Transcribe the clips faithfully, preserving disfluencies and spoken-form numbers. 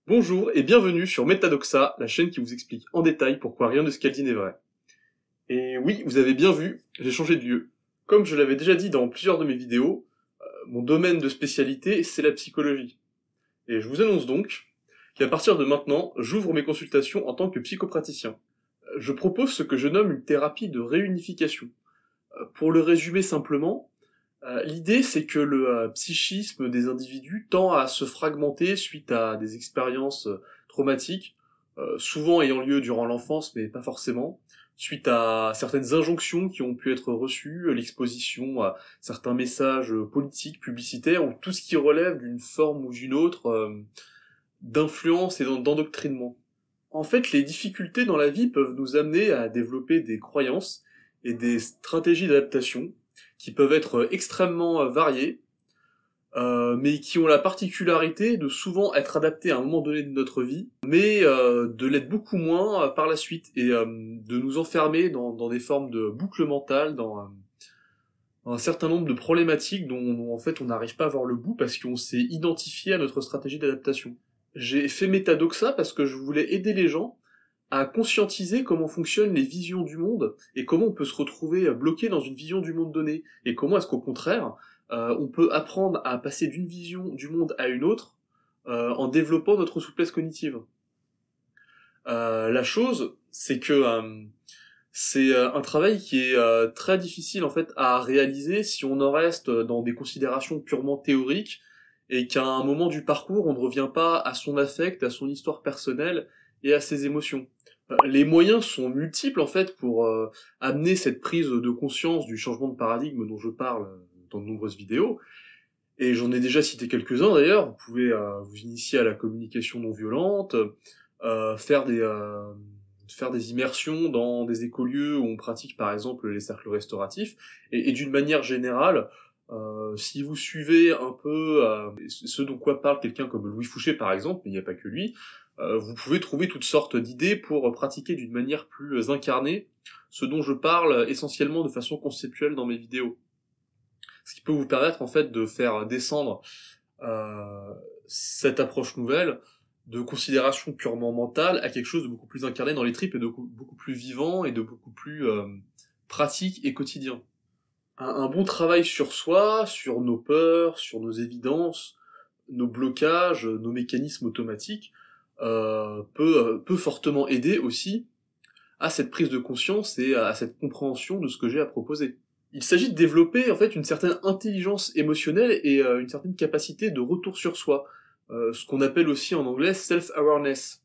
Bonjour et bienvenue sur Metadoxa, la chaîne qui vous explique en détail pourquoi rien de ce qu'elle dit n'est vrai. Et oui, vous avez bien vu, j'ai changé de lieu. Comme je l'avais déjà dit dans plusieurs de mes vidéos, euh, mon domaine de spécialité, c'est la psychologie. Et je vous annonce donc qu'à partir de maintenant, j'ouvre mes consultations en tant que psychopraticien. Euh, Je propose ce que je nomme une thérapie de réunification. Euh, Pour le résumer simplement, euh, l'idée c'est que le euh, psychisme des individus tend à se fragmenter suite à des expériences euh, traumatiques, euh, souvent ayant lieu durant l'enfance, mais pas forcément, suite à certaines injonctions qui ont pu être reçues, euh, l'exposition à certains messages euh, politiques, publicitaires, ou tout ce qui relève d'une forme ou d'une autre euh, d'influence et d'en- d'endoctrinement. En fait, les difficultés dans la vie peuvent nous amener à développer des croyances et des stratégies d'adaptation qui peuvent être extrêmement euh, variées, euh, mais qui ont la particularité de souvent être adaptées à un moment donné de notre vie, mais euh, de l'être beaucoup moins euh, par la suite, et euh, de nous enfermer dans, dans des formes de boucle mentale, dans, euh, dans un certain nombre de problématiques dont, dont, en fait on n'arrive pas à voir le bout parce qu'on s'est identifié à notre stratégie d'adaptation. J'ai fait Metadoxa parce que je voulais aider les gens à conscientiser comment fonctionnent les visions du monde et comment on peut se retrouver bloqué dans une vision du monde donnée et comment est-ce qu'au contraire euh, on peut apprendre à passer d'une vision du monde à une autre euh, en développant notre souplesse cognitive. Euh, la chose, c'est que euh, c'est euh, un travail qui est euh, très difficile en fait à réaliser si on en reste dans des considérations purement théoriques et qu'à un moment du parcours on ne revient pas à son affect, à son histoire personnelle et à ses émotions. Euh, Les moyens sont multiples en fait pour euh, amener cette prise de conscience du changement de paradigme dont je parle euh, dans de nombreuses vidéos, et j'en ai déjà cité quelques-uns d'ailleurs. Vous pouvez euh, vous initier à la communication non violente, euh, faire des euh, faire des immersions dans des écolieux où on pratique par exemple les cercles restauratifs, et, et d'une manière générale, euh, si vous suivez un peu euh, ce dont quoi parle quelqu'un comme Louis Fouché par exemple, mais il n'y a pas que lui, euh, vous pouvez trouver toutes sortes d'idées pour pratiquer d'une manière plus incarnée ce dont je parle essentiellement de façon conceptuelle dans mes vidéos. Ce qui peut vous permettre en fait de faire descendre euh, cette approche nouvelle de considération purement mentale à quelque chose de beaucoup plus incarné dans les tripes et de beaucoup, beaucoup plus vivant et de beaucoup plus euh, pratique et quotidien. Un, un bon travail sur soi, sur nos peurs, sur nos évidences, nos blocages, nos mécanismes automatiques, euh, peut, euh, peut fortement aider aussi à cette prise de conscience et à cette compréhension de ce que j'ai à proposer. Il s'agit de développer en fait une certaine intelligence émotionnelle et euh, une certaine capacité de retour sur soi, euh, ce qu'on appelle aussi en anglais self-awareness.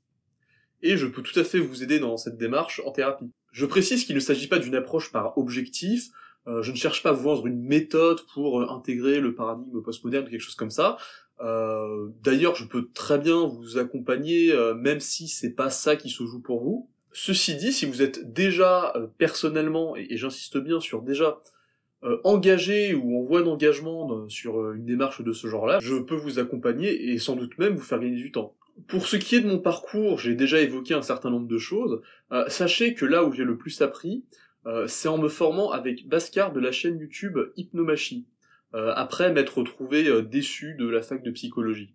Et je peux tout à fait vous aider dans cette démarche en thérapie. Je précise qu'il ne s'agit pas d'une approche par objectif, euh, je ne cherche pas à vous vendre une méthode pour euh, intégrer le paradigme postmoderne ou quelque chose comme ça. Euh, D'ailleurs, je peux très bien vous accompagner, euh, même si c'est pas ça qui se joue pour vous. Ceci dit, si vous êtes déjà euh, personnellement, et, et j'insiste bien sur déjà, euh, engagé ou en voie d'engagement euh, sur euh, une démarche de ce genre-là, je peux vous accompagner et sans doute même vous faire gagner du temps. Pour ce qui est de mon parcours, j'ai déjà évoqué un certain nombre de choses. Euh, sachez que là où j'ai le plus appris, euh, c'est en me formant avec Bhaskar de la chaîne YouTube Hypnomachie, euh, après m'être retrouvé euh, déçu de la fac de psychologie.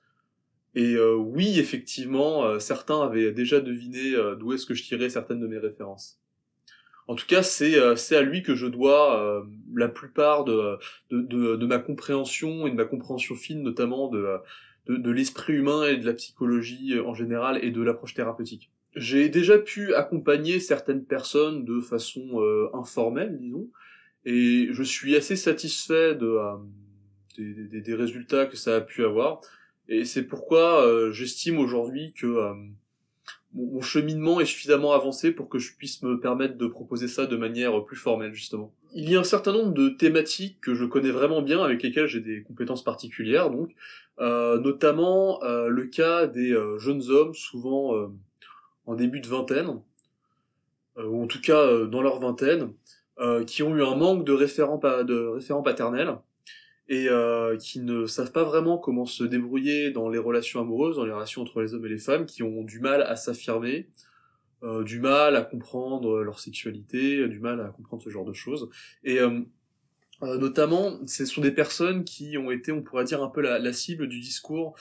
Et euh, oui, effectivement, euh, certains avaient déjà deviné euh, d'où est-ce que je tirais certaines de mes références. En tout cas, c'est euh, c'est à lui que je dois euh, la plupart de, de, de, de ma compréhension et de ma compréhension fine, notamment de, de, de l'esprit humain et de la psychologie en général et de l'approche thérapeutique. J'ai déjà pu accompagner certaines personnes de façon euh, informelle, disons, et je suis assez satisfait de, euh, des, des, des résultats que ça a pu avoir. Et c'est pourquoi euh, j'estime aujourd'hui que euh, mon, mon cheminement est suffisamment avancé pour que je puisse me permettre de proposer ça de manière plus formelle, justement. Il y a un certain nombre de thématiques que je connais vraiment bien, avec lesquelles j'ai des compétences particulières, donc, euh, notamment euh, le cas des euh, jeunes hommes, souvent euh, en début de vingtaine, euh, ou en tout cas euh, dans leur vingtaine, euh, qui ont eu un manque de référents, pa- de référents paternels, et euh, qui ne savent pas vraiment comment se débrouiller dans les relations amoureuses, dans les relations entre les hommes et les femmes, qui ont du mal à s'affirmer, euh, du mal à comprendre leur sexualité, du mal à comprendre ce genre de choses. Et euh, euh, notamment, ce sont des personnes qui ont été, on pourrait dire, un peu la, la cible du discours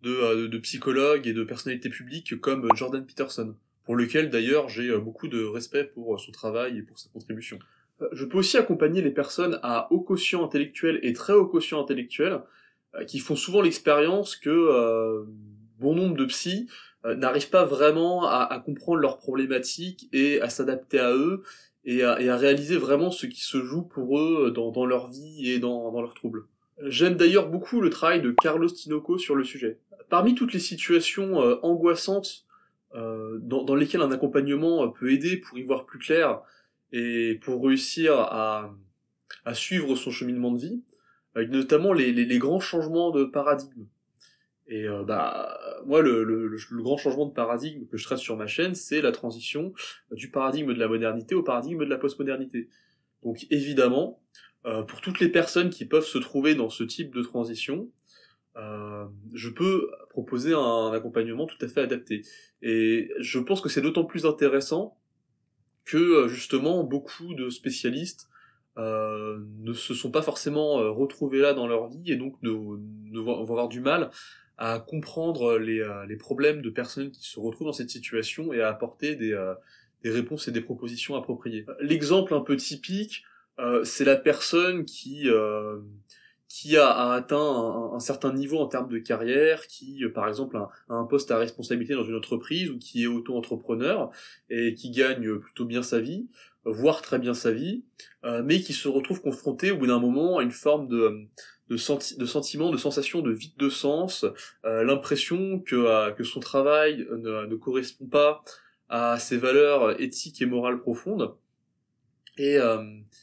de, euh, de psychologues et de personnalités publiques comme Jordan Peterson, pour lequel d'ailleurs j'ai beaucoup de respect pour son travail et pour sa contribution. Je peux aussi accompagner les personnes à haut quotient intellectuel et très haut quotient intellectuel, euh, qui font souvent l'expérience que euh, bon nombre de psys euh, n'arrivent pas vraiment à, à comprendre leurs problématiques et à s'adapter à eux, et à, et à réaliser vraiment ce qui se joue pour eux dans, dans leur vie et dans, dans leurs troubles. J'aime d'ailleurs beaucoup le travail de Carlos Tinoco sur le sujet. Parmi toutes les situations euh, angoissantes euh, dans, dans lesquelles un accompagnement peut aider pour y voir plus clair, et pour réussir à, à suivre son cheminement de vie, avec notamment les, les, les grands changements de paradigme. Et euh, bah moi le, le, le grand changement de paradigme que je traite sur ma chaîne, c'est la transition du paradigme de la modernité au paradigme de la postmodernité. Donc évidemment, euh, pour toutes les personnes qui peuvent se trouver dans ce type de transition, euh, je peux proposer un, un accompagnement tout à fait adapté. Et je pense que c'est d'autant plus intéressant que justement beaucoup de spécialistes euh, ne se sont pas forcément euh, retrouvés là dans leur vie et donc ne, ne vont avoir du mal à comprendre les, euh, les problèmes de personnes qui se retrouvent dans cette situation et à apporter des, euh, des réponses et des propositions appropriées. L'exemple un peu typique, euh, c'est la personne qui euh, qui a, a atteint un, un certain niveau en termes de carrière, qui, euh, par exemple, a, a un poste à responsabilité dans une entreprise ou qui est auto-entrepreneur et qui gagne plutôt bien sa vie, voire très bien sa vie, euh, mais qui se retrouve confronté au bout d'un moment à une forme de, de, senti de sentiment, de sensation de vide de sens, euh, l'impression que, euh, que son travail ne, ne correspond pas à ses valeurs éthiques et morales profondes, et... Euh,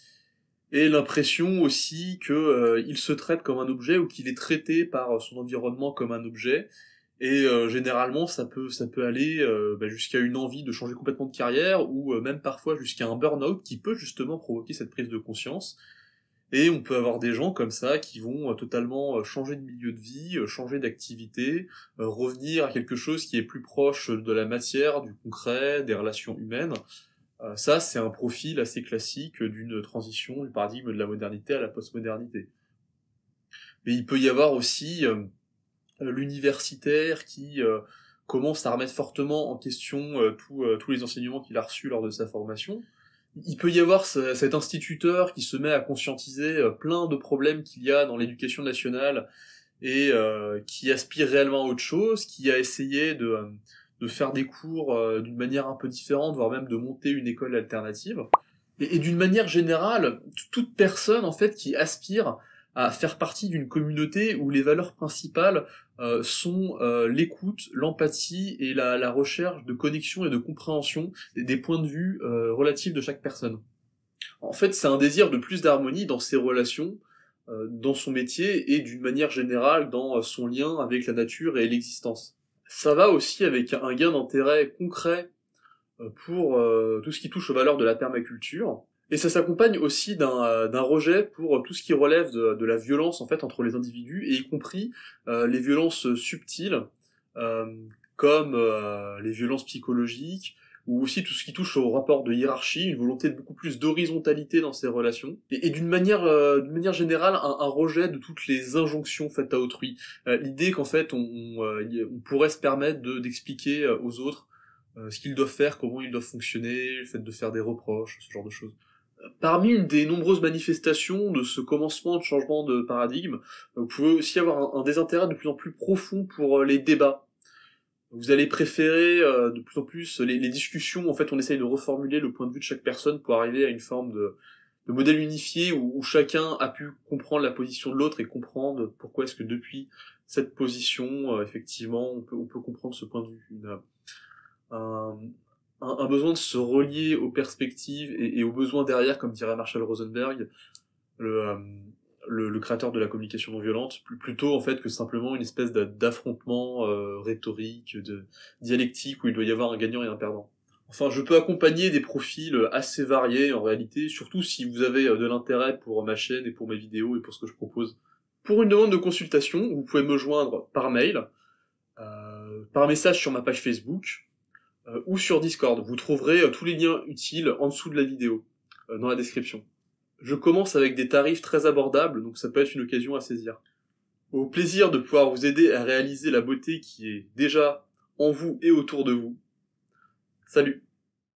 et l'impression aussi que euh, il se traite comme un objet ou qu'il est traité par son environnement comme un objet. Et euh, généralement, ça peut ça peut aller euh, bah, jusqu'à une envie de changer complètement de carrière ou euh, même parfois jusqu'à un burn-out qui peut justement provoquer cette prise de conscience. Et on peut avoir des gens comme ça qui vont euh, totalement euh, changer de milieu de vie, euh, changer d'activité, euh, revenir à quelque chose qui est plus proche de la matière, du concret, des relations humaines. Euh, ça, c'est un profil assez classique d'une transition du paradigme de la modernité à la postmodernité. Mais il peut y avoir aussi euh, l'universitaire qui euh, commence à remettre fortement en question euh, tout, euh, tous les enseignements qu'il a reçus lors de sa formation. Il peut y avoir ce, cet instituteur qui se met à conscientiser euh, plein de problèmes qu'il y a dans l'éducation nationale et euh, qui aspire réellement à autre chose, qui a essayé de... Euh, de faire des cours euh, d'une manière un peu différente, voire même de monter une école alternative. Et, et d'une manière générale, toute personne en fait qui aspire à faire partie d'une communauté où les valeurs principales euh, sont euh, l'écoute, l'empathie et la, la recherche de connexion et de compréhension des, des points de vue euh, relatifs de chaque personne. En fait, c'est un désir de plus d'harmonie dans ses relations, euh, dans son métier et d'une manière générale dans euh, son lien avec la nature et l'existence. Ça va aussi avec un gain d'intérêt concret pour euh, tout ce qui touche aux valeurs de la permaculture, et ça s'accompagne aussi d'un euh, d'un rejet pour tout ce qui relève de, de la violence en fait entre les individus, et y compris euh, les violences subtiles, euh, comme euh, les violences psychologiques, ou aussi tout ce qui touche au rapport de hiérarchie, une volonté de beaucoup plus d'horizontalité dans ces relations, et, et d'une manière, euh, d'une manière générale, un, un rejet de toutes les injonctions faites à autrui. Euh, L'idée qu'en fait, on, on, euh, on pourrait se permettre de, d'expliquer aux autres euh, ce qu'ils doivent faire, comment ils doivent fonctionner, le fait de faire des reproches, ce genre de choses. Parmi une des nombreuses manifestations de ce commencement de changement de paradigme, vous pouvez aussi avoir un, un désintérêt de plus en plus profond pour les débats. Vous allez préférer euh, de plus en plus les, les discussions. En fait, on essaye de reformuler le point de vue de chaque personne pour arriver à une forme de, de modèle unifié où, où chacun a pu comprendre la position de l'autre et comprendre pourquoi est-ce que depuis cette position, euh, effectivement, on peut, on peut comprendre ce point de vue. Une, un, un, un besoin de se relier aux perspectives et, et aux besoins derrière, comme dirait Marshall Rosenberg, le... Euh, Le, le créateur de la communication non violente, plutôt en fait que simplement une espèce d'affrontement euh, rhétorique, de dialectique où il doit y avoir un gagnant et un perdant. Enfin, je peux accompagner des profils assez variés en réalité, surtout si vous avez de l'intérêt pour ma chaîne et pour mes vidéos et pour ce que je propose. Pour une demande de consultation, vous pouvez me joindre par mail, euh, par message sur ma page Facebook euh, ou sur Discord. Vous trouverez euh, tous les liens utiles en dessous de la vidéo, euh, dans la description. Je commence avec des tarifs très abordables, donc ça peut être une occasion à saisir. Au plaisir de pouvoir vous aider à réaliser la beauté qui est déjà en vous et autour de vous. Salut!